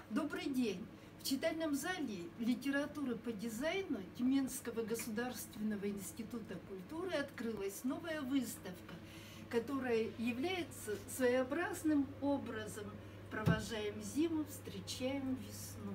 Добрый день! В читальном зале литературы по дизайну Тюменского государственного института культуры открылась новая выставка, которая является своеобразным образом «Провожаем зиму, встречаем весну».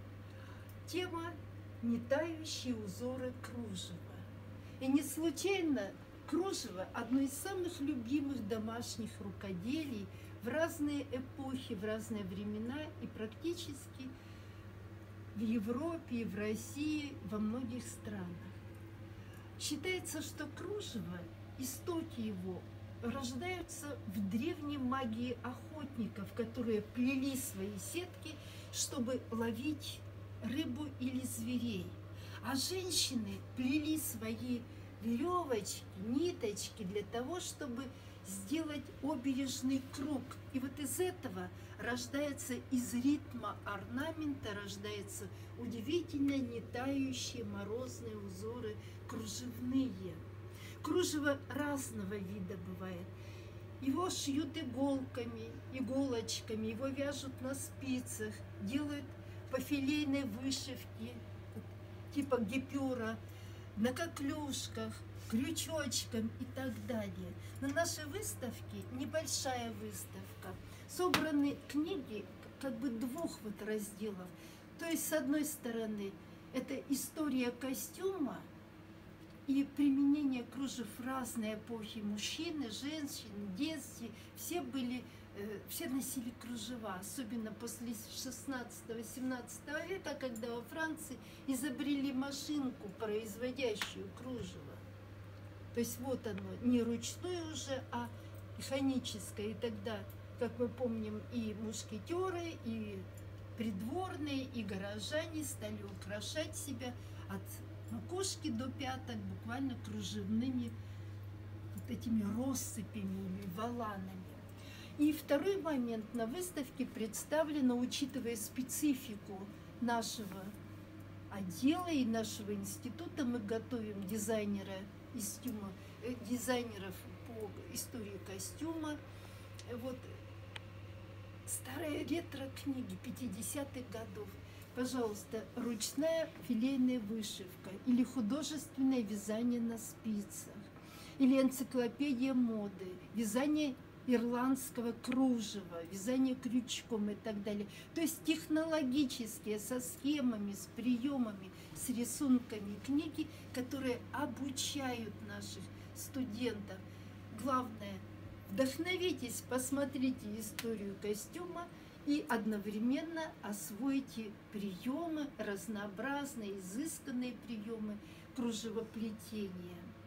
Тема «Не тающие узоры кружева». И не случайно кружево – одно из самых любимых домашних рукоделий в разные эпохи, в разные времена и практически в Европе, и в России, во многих странах. Считается, что кружево, истоки его, рождаются в древней магии охотников, которые плели свои сетки, чтобы ловить рыбу или зверей. А женщины плели свои веревочки, ниточки для того, чтобы сделать обережный круг. И вот из этого рождается, из ритма орнамента рождаются удивительно не тающие морозные узоры кружевные. Кружево разного вида бывает. Его шьют иголками, иголочками, его вяжут на спицах, делают по филейной вышивке, типа гипюра, на коклюшках, крючочком и так далее. На нашей выставке небольшая выставка. Собраны книги как бы двух вот разделов. То есть, с одной стороны, это история костюма и применение кружев в разные эпохи. Мужчины, женщины, дети, все носили кружева, особенно после 16-17 века, когда во Франции изобрели машинку, производящую кружево. То есть вот оно, не ручное уже, а механическое. И тогда, как мы помним, и мушкетеры, и придворные, и горожане стали украшать себя от макушки до пяток буквально кружевными вот этими россыпями или воланами. И второй момент: на выставке представлено, учитывая специфику нашего отдела и нашего института, мы готовим дизайнеров по истории костюма. Вот старые ретро-книги 50-х годов. Пожалуйста, ручная филейная вышивка или художественное вязание на спицах, или энциклопедия моды, вязание ирландского кружева, вязание крючком и так далее. То есть технологические, со схемами, с приемами, с рисунками книги, которые обучают наших студентов. Главное, вдохновитесь, посмотрите историю костюма и одновременно освойте приемы, разнообразные, изысканные приемы кружевоплетения.